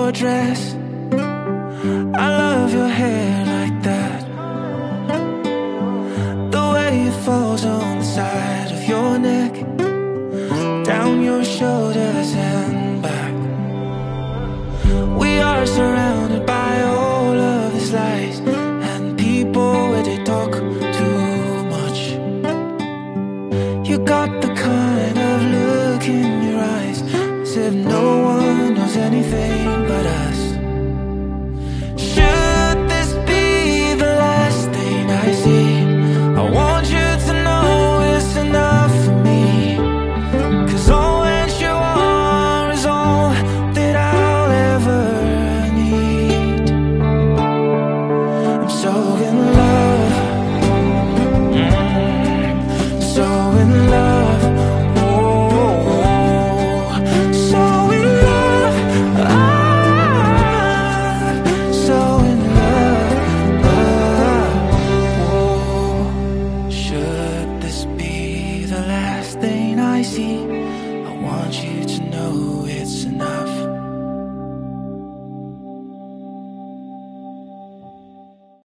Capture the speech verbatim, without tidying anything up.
your dress. I love your hair like that, the way it falls on the side of your neck, down your shoulders and back. We are surrounded by all of these lies and people where they talk too much. You got the kind of look in your eyes as if no one knows anything but us. Should this be the last thing I see? I want you to know it's enough for me, 'cause all that you are is all that I'll ever need. I'm so in love, mm, so in love, oh, so in love, ah, so in love, ah, oh. Should this be the last thing I see? I want you to know it's enough.